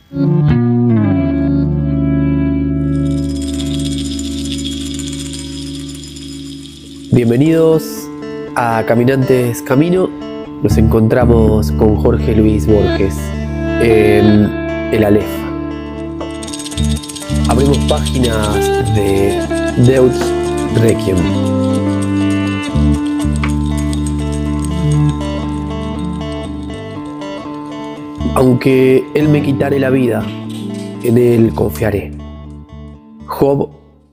Bienvenidos a Caminantes Camino. Nos encontramos con Jorge Luis Borges en el Aleph. Abrimos páginas de Deutsch Requiem. Aunque Él me quitare la vida, en Él confiaré. Job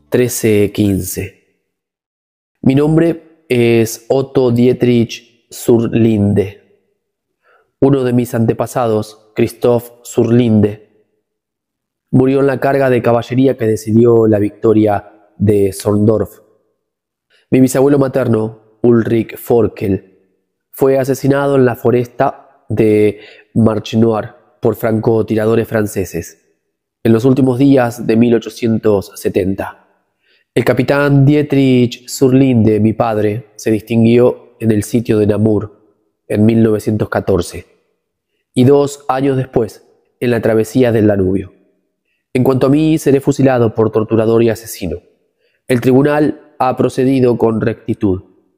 13:15. Mi nombre es Otto Dietrich Surlinde. Uno de mis antepasados, Christoph Surlinde, murió en la carga de caballería que decidió la victoria de Zorndorf. Mi bisabuelo materno, Ulrich Forkel, fue asesinado en la foresta de Marchenoir por francotiradores franceses en los últimos días de 1870. El capitán Dietrich Surlinde, mi padre, se distinguió en el sitio de Namur en 1914 y 2 años después en la travesía del Danubio. En cuanto a mí, seré fusilado por torturador y asesino. El tribunal ha procedido con rectitud.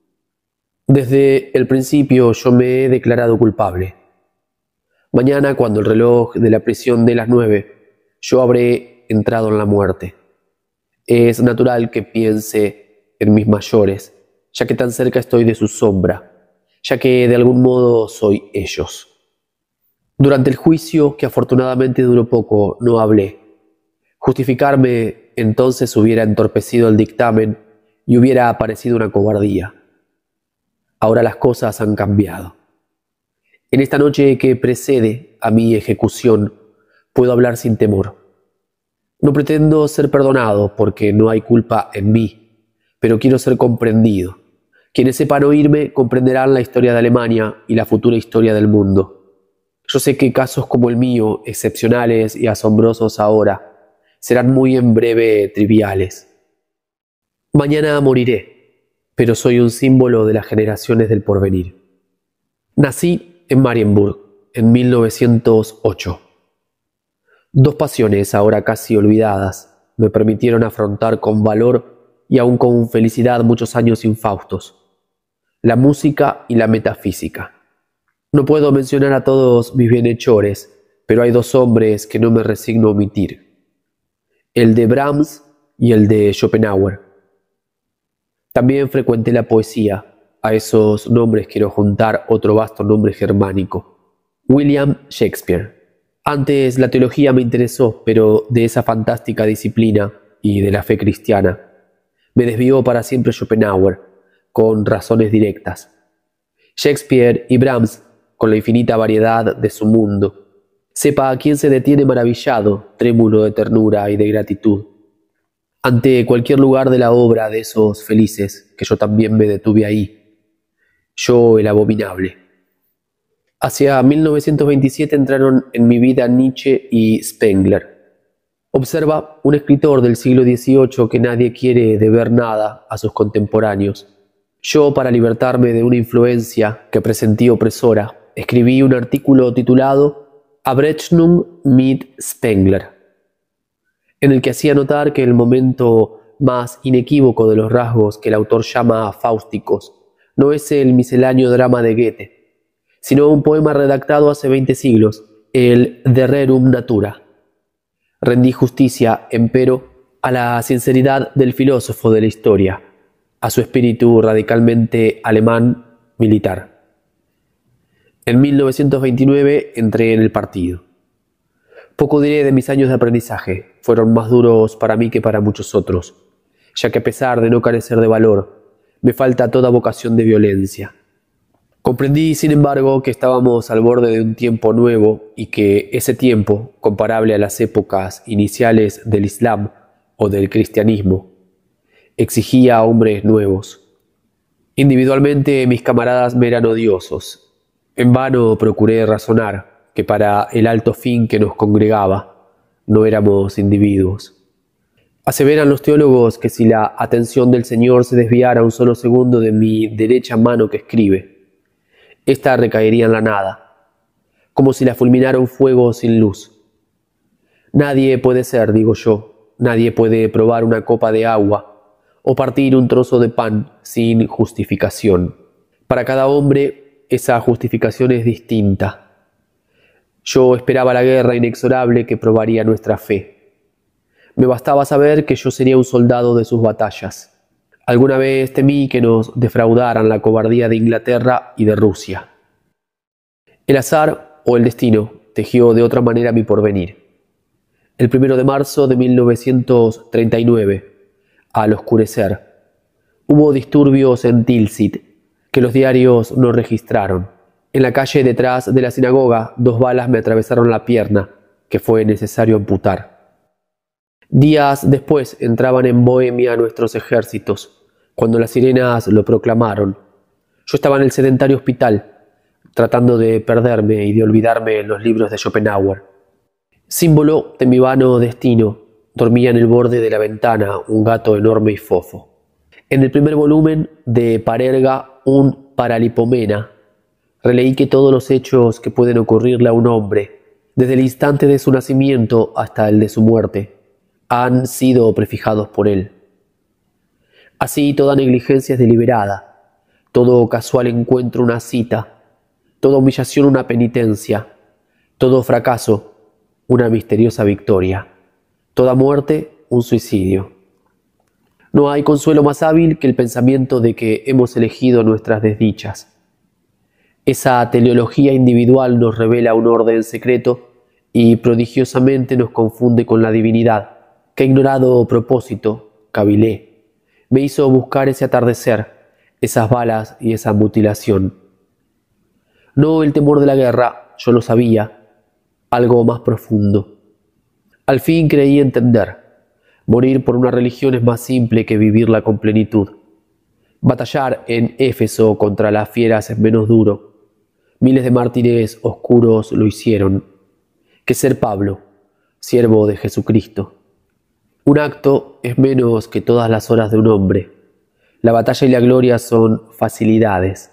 Desde el principio yo me he declarado culpable. Mañana, cuando el reloj de la prisión dé las 9, yo habré entrado en la muerte. Es natural que piense en mis mayores, ya que tan cerca estoy de su sombra, ya que de algún modo soy ellos. Durante el juicio, que afortunadamente duró poco, no hablé. Justificarme entonces hubiera entorpecido el dictamen y hubiera parecido una cobardía. Ahora las cosas han cambiado. En esta noche que precede a mi ejecución, puedo hablar sin temor. No pretendo ser perdonado porque no hay culpa en mí, pero quiero ser comprendido. Quienes sepan oírme comprenderán la historia de Alemania y la futura historia del mundo. Yo sé que casos como el mío, excepcionales y asombrosos ahora, serán muy en breve triviales. Mañana moriré, pero soy un símbolo de las generaciones del porvenir. Nací en Marienburg en 1908. 2 pasiones, ahora casi olvidadas, me permitieron afrontar con valor y aún con felicidad muchos años infaustos: la música y la metafísica. No puedo mencionar a todos mis bienhechores, pero hay 2 hombres que no me resigno a omitir: el de Brahms y el de Schopenhauer. También frecuenté la poesía. A esos nombres quiero juntar otro vasto nombre germánico: William Shakespeare. Antes la teología me interesó, pero de esa fantástica disciplina y de la fe cristiana me desvió para siempre Schopenhauer, con razones directas. Shakespeare y Brahms, con la infinita variedad de su mundo. Sepa a quién se detiene maravillado, trémulo de ternura y de gratitud, ante cualquier lugar de la obra de esos felices, que yo también me detuve ahí. Yo, el abominable. Hacia 1927 entraron en mi vida Nietzsche y Spengler. Observa un escritor del siglo XVIII que nadie quiere deber nada a sus contemporáneos. Yo, para libertarme de una influencia que presentí opresora, escribí un artículo titulado Abrechnung mit Spengler, en el que hacía notar que el momento más inequívoco de los rasgos que el autor llama fáusticos no es el misceláneo drama de Goethe, sino un poema redactado hace 20 siglos, el De Rerum Natura. Rendí justicia, empero, a la sinceridad del filósofo de la historia, a su espíritu radicalmente alemán militar. En 1929 entré en el partido. Poco diré de mis años de aprendizaje, fueron más duros para mí que para muchos otros, ya que a pesar de no carecer de valor, me falta toda vocación de violencia. Comprendí, sin embargo, que estábamos al borde de un tiempo nuevo y que ese tiempo, comparable a las épocas iniciales del Islam o del cristianismo, exigía hombres nuevos. Individualmente mis camaradas me eran odiosos. En vano procuré razonar que para el alto fin que nos congregaba no éramos individuos. Aseveran los teólogos que si la atención del Señor se desviara un solo segundo de mi derecha mano que escribe, ésta recaería en la nada, como si la fulminara un fuego sin luz. Nadie puede ser, digo yo, nadie puede probar una copa de agua o partir un trozo de pan sin justificación. Para cada hombre esa justificación es distinta. Yo esperaba la guerra inexorable que probaría nuestra fe. Me bastaba saber que yo sería un soldado de sus batallas. Alguna vez temí que nos defraudaran la cobardía de Inglaterra y de Rusia. El azar o el destino tejió de otra manera mi porvenir. El 1 de marzo de 1939, al oscurecer, hubo disturbios en Tilsit que los diarios no registraron. En la calle detrás de la sinagoga, 2 balas me atravesaron la pierna, que fue necesario amputar. Días después entraban en Bohemia nuestros ejércitos, cuando las sirenas lo proclamaron. Yo estaba en el sedentario hospital, tratando de perderme y de olvidarme en los libros de Schopenhauer. Símbolo de mi vano destino, dormía en el borde de la ventana un gato enorme y fofo. En el primer volumen de Parerga, un Paralipomena, releí que todos los hechos que pueden ocurrirle a un hombre, desde el instante de su nacimiento hasta el de su muerte, han sido prefijados por él. Así toda negligencia es deliberada, todo casual encuentro una cita, toda humillación una penitencia, todo fracaso una misteriosa victoria, toda muerte un suicidio. No hay consuelo más hábil que el pensamiento de que hemos elegido nuestras desdichas. Esa teleología individual nos revela un orden secreto y prodigiosamente nos confunde con la divinidad. Qué ignorado propósito, cavilé, me hizo buscar ese atardecer, esas balas y esa mutilación. No el temor de la guerra, yo lo sabía, algo más profundo. Al fin creí entender. Morir por una religión es más simple que vivirla con plenitud. Batallar en Éfeso contra las fieras es menos duro. Miles de mártires oscuros lo hicieron, que ser Pablo, siervo de Jesucristo. Un acto es menos que todas las horas de un hombre. La batalla y la gloria son facilidades.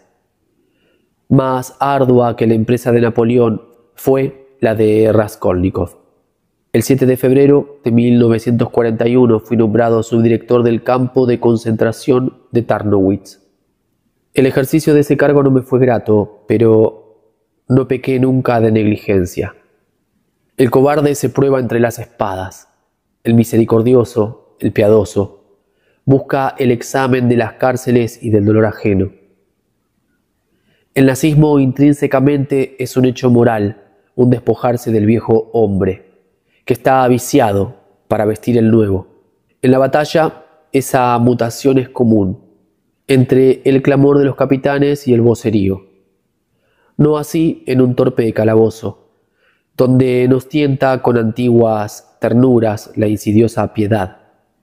Más ardua que la empresa de Napoleón fue la de Raskolnikov. El 7 de febrero de 1941 fui nombrado subdirector del campo de concentración de Tarnowitz. El ejercicio de ese cargo no me fue grato, pero no pequé nunca de negligencia. El cobarde se prueba entre las espadas. El misericordioso, el piadoso, busca el examen de las cárceles y del dolor ajeno. El nazismo intrínsecamente es un hecho moral, un despojarse del viejo hombre, que está viciado para vestir el nuevo. En la batalla, esa mutación es común, entre el clamor de los capitanes y el vocerío. No así en un torpe calabozo, donde nos tienta con antiguas ternuras la insidiosa piedad.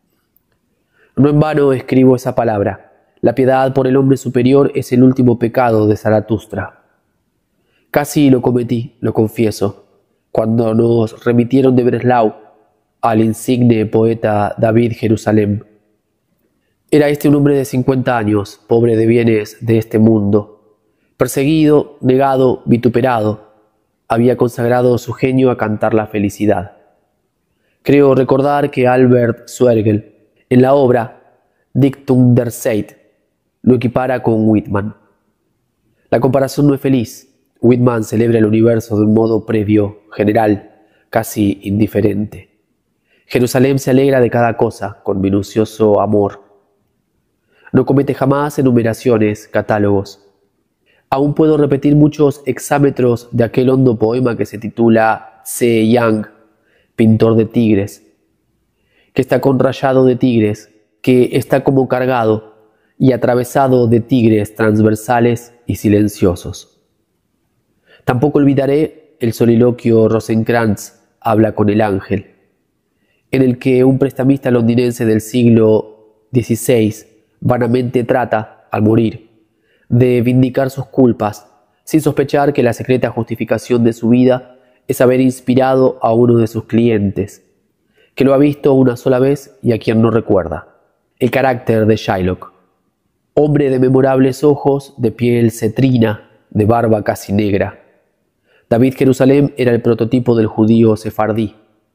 No en vano escribo esa palabra. La piedad por el hombre superior es el último pecado de Zaratustra. Casi lo cometí, lo confieso, cuando nos remitieron de Breslau al insigne poeta David Jerusalem. Era este un hombre de 50 años, pobre de bienes de este mundo. Perseguido, negado, vituperado, había consagrado su genio a cantar la felicidad. Creo recordar que Albert Schweigel, en la obra Dictum der Zeit, lo equipara con Whitman. La comparación no es feliz. Whitman celebra el universo de un modo previo, general, casi indiferente. Jerusalén se alegra de cada cosa, con minucioso amor. No comete jamás enumeraciones, catálogos. Aún puedo repetir muchos hexámetros de aquel hondo poema que se titula C. Young, pintor de tigres, que está con rayado de tigres, que está como cargado y atravesado de tigres transversales y silenciosos. Tampoco olvidaré el soliloquio Rosencrantz habla con el ángel, en el que un prestamista londinense del siglo XVI vanamente trata, al morir, de vindicar sus culpas, sin sospechar que la secreta justificación de su vida es haber inspirado a uno de sus clientes, que lo ha visto una sola vez y a quien no recuerda. El carácter de Shylock. Hombre de memorables ojos, de piel cetrina, de barba casi negra. David Jerusalem era el prototipo del judío sefardí.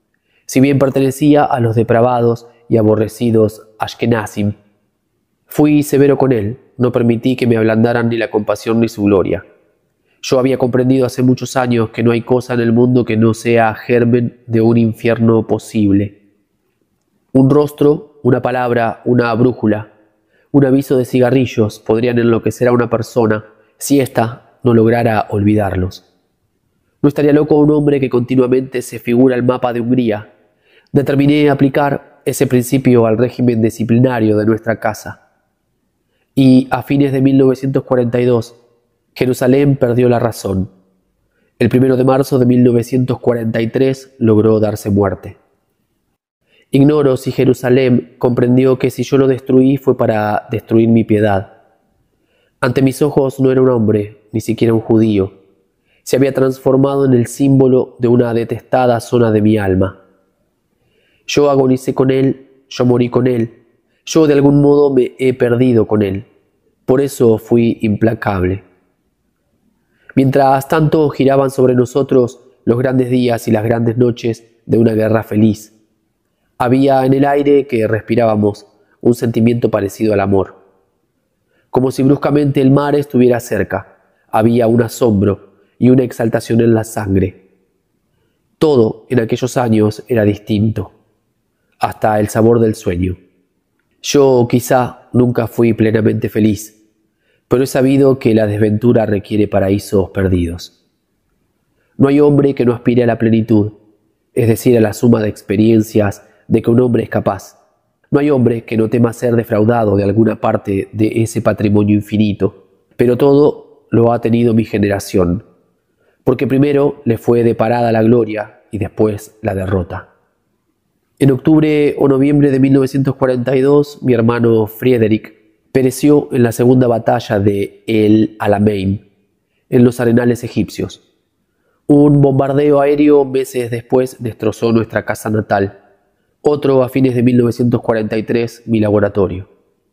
Si bien pertenecía a los depravados y aborrecidos Ashkenazim, fui severo con él, no permití que me ablandaran ni la compasión ni su gloria. Yo había comprendido hace muchos años que no hay cosa en el mundo que no sea germen de un infierno posible. Un rostro, una palabra, una brújula, un aviso de cigarrillos podrían enloquecer a una persona si ésta no lograra olvidarlos. No estaría loco un hombre que continuamente se figura el mapa de Hungría. Determiné aplicar ese principio al régimen disciplinario de nuestra casa. Y a fines de 1942, Jerusalén perdió la razón. El 1 de marzo de 1943 logró darse muerte. Ignoro si Jerusalén comprendió que si yo lo destruí fue para destruir mi piedad. Ante mis ojos no era un hombre, ni siquiera un judío. Se había transformado en el símbolo de una detestada zona de mi alma. Yo agonicé con él, yo morí con él, yo de algún modo me he perdido con él. Por eso fui implacable. Mientras tanto giraban sobre nosotros los grandes días y las grandes noches de una guerra feliz. Había en el aire que respirábamos un sentimiento parecido al amor. Como si bruscamente el mar estuviera cerca, había un asombro y una exaltación en la sangre. Todo en aquellos años era distinto, hasta el sabor del sueño. Yo quizá nunca fui plenamente feliz, pero he sabido que la desventura requiere paraísos perdidos. No hay hombre que no aspire a la plenitud, es decir, a la suma de experiencias de que un hombre es capaz. No hay hombre que no tema ser defraudado de alguna parte de ese patrimonio infinito, pero todo lo ha tenido mi generación, porque primero le fue deparada la gloria y después la derrota. En octubre o noviembre de 1942, mi hermano Friedrich pereció en la segunda batalla de El Alamein, en los arenales egipcios. Un bombardeo aéreo meses después destrozó nuestra casa natal. Otro a fines de 1943, mi laboratorio.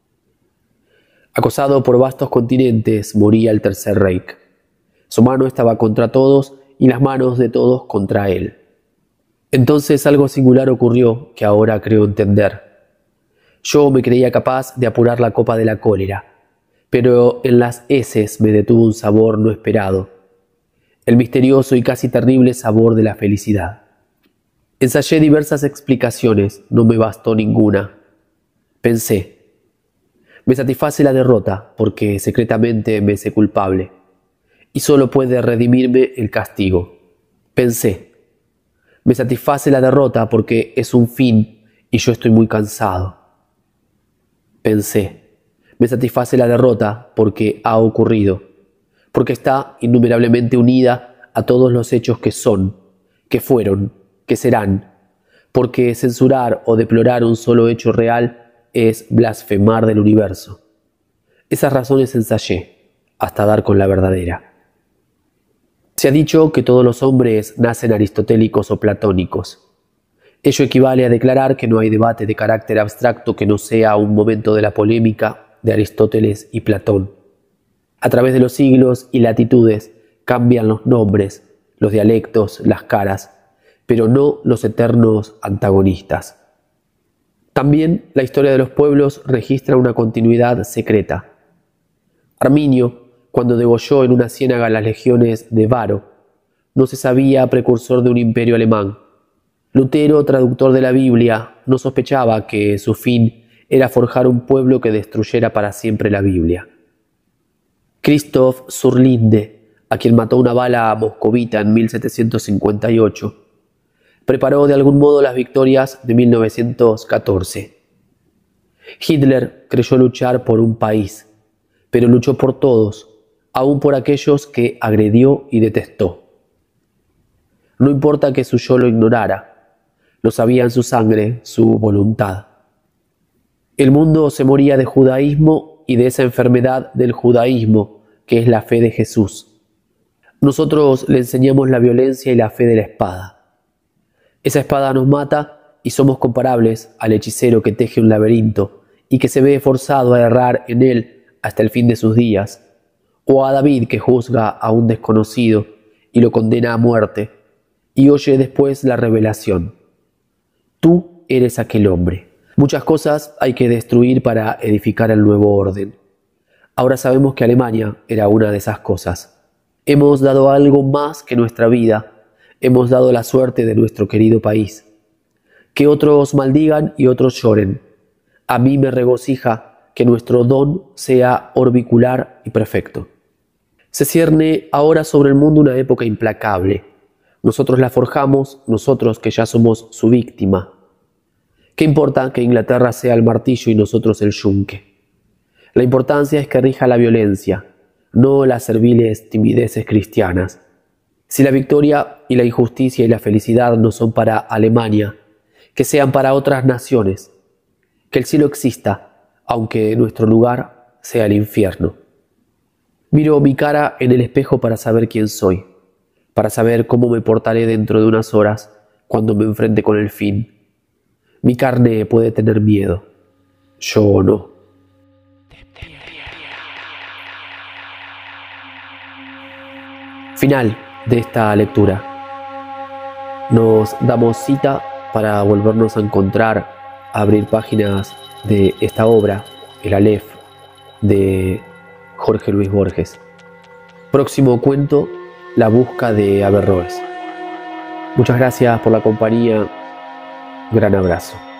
Acosado por vastos continentes, moría el Tercer Reich. Su mano estaba contra todos y las manos de todos contra él. Entonces algo singular ocurrió que ahora creo entender. Yo me creía capaz de apurar la copa de la cólera, pero en las heces me detuvo un sabor no esperado, el misterioso y casi terrible sabor de la felicidad. Ensayé diversas explicaciones, no me bastó ninguna. Pensé, me satisface la derrota porque secretamente me sé culpable, y solo puede redimirme el castigo. Pensé, me satisface la derrota porque es un fin y yo estoy muy cansado. Pensé, me satisface la derrota porque ha ocurrido, porque está innumerablemente unida a todos los hechos que son, que fueron, que serán, porque censurar o deplorar un solo hecho real es blasfemar del universo. Esas razones ensayé, hasta dar con la verdadera. Se ha dicho que todos los hombres nacen aristotélicos o platónicos. Ello equivale a declarar que no hay debate de carácter abstracto que no sea un momento de la polémica de Aristóteles y Platón. A través de los siglos y latitudes cambian los nombres, los dialectos, las caras, pero no los eternos antagonistas. También la historia de los pueblos registra una continuidad secreta. Arminio, cuando degolló en una ciénaga las legiones de Varo, no se sabía precursor de un imperio alemán. Lutero, traductor de la Biblia, no sospechaba que su fin era forjar un pueblo que destruyera para siempre la Biblia. Christoph zur Linde, a quien mató una bala moscovita en 1758, preparó de algún modo las victorias de 1914. Hitler creyó luchar por un país, pero luchó por todos, aun por aquellos que agredió y detestó. No importa que su yo lo ignorara, lo sabía en su sangre, su voluntad. El mundo se moría de judaísmo y de esa enfermedad del judaísmo que es la fe de Jesús. Nosotros le enseñamos la violencia y la fe de la espada. Esa espada nos mata y somos comparables al hechicero que teje un laberinto y que se ve forzado a errar en él hasta el fin de sus días, o a David que juzga a un desconocido y lo condena a muerte y oye después la revelación. Tú eres aquel hombre. Muchas cosas hay que destruir para edificar el nuevo orden. Ahora sabemos que Alemania era una de esas cosas. Hemos dado algo más que nuestra vida. Hemos dado la suerte de nuestro querido país. Que otros maldigan y otros lloren. A mí me regocija que nuestro don sea orbicular y perfecto. Se cierne ahora sobre el mundo una época implacable. Nosotros la forjamos, nosotros que ya somos su víctima. ¿Qué importa que Inglaterra sea el martillo y nosotros el yunque? La importancia es que rija la violencia, no las serviles timideces cristianas. Si la victoria y la injusticia y la felicidad no son para Alemania, que sean para otras naciones. Que el cielo exista, aunque nuestro lugar sea el infierno. Miro mi cara en el espejo para saber quién soy, para saber cómo me portaré dentro de unas horas cuando me enfrente con el fin. Mi carne puede tener miedo, yo no. Final de esta lectura. Nos damos cita para volvernos a encontrar, a abrir páginas de esta obra, El Aleph, de Jorge Luis Borges. Próximo cuento, La busca de Averroes. Muchas gracias por la compañía. Gran abrazo.